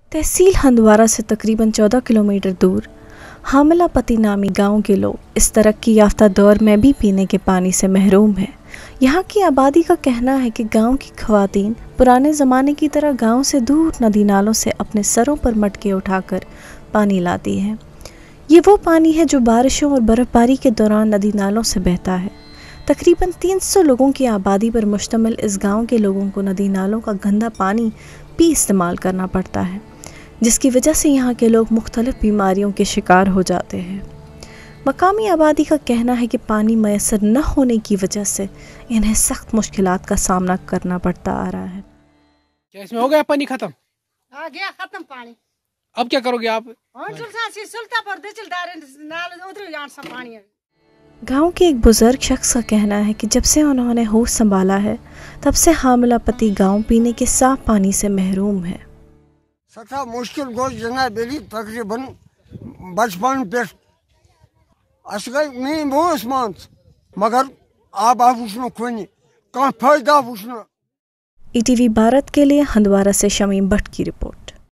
तहसील हंदवारा से तकरीबन 14 किलोमीटर दूर हामिला पति नामी गांव के लोग इस तरक्की याफ्ता दौर में भी पीने के पानी से महरूम हैं। यहाँ की आबादी का कहना है कि गांव की खवातीन पुराने ज़माने की तरह गांव से दूर नदी नालों से अपने सरों पर मटके उठाकर पानी लाती हैं। ये वो पानी है जो बारिशों और बर्फ़बारी के दौरान नदी नालों से बहता है। तकरीबन 300 लोगों की आबादी पर मुश्तमिल इस गांव के लोगों को नदी नालों का गंदा पानी भी इस्तेमाल करना पड़ता है, जिसकी वजह से यहाँ के लोग मुख्तलिफ बीमारियों के शिकार हो जाते हैं। मकामी आबादी का कहना है कि पानी मैसर न होने की वजह से इन्हें सख्त मुश्किलात का सामना करना पड़ता आ रहा है। क्या इसमें हो गया पानी खत्म? आ गया खत्म पानी। अब क्या करोगे आप? गांव के एक बुजुर्ग शख्स का कहना है कि जब से उन्होंने होश संभाला है तब से हामिला पति गांव पीने के साफ पानी से महरूम है। सठा मुश्किल गो जना बेली तकरीबन बचपन पे गई बोस मान मगर आब वुचनो खुन कह फायदा वुचनो। ETV भारत के लिए हंदवारा से शमीम भट्ट की रिपोर्ट।